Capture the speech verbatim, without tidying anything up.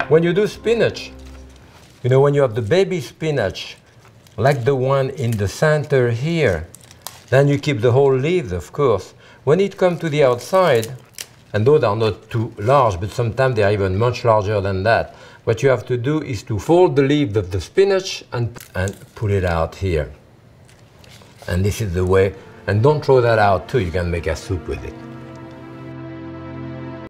When you do spinach, you know, when you have the baby spinach, like the one in the center here, then you keep the whole leaves, of course. When it comes to the outside, and those are not too large, but sometimes they are even much larger than that, what you have to do is to fold the leaves of the spinach and, and pull it out here. And this is the way, and don't throw that out too, you can make a soup with it.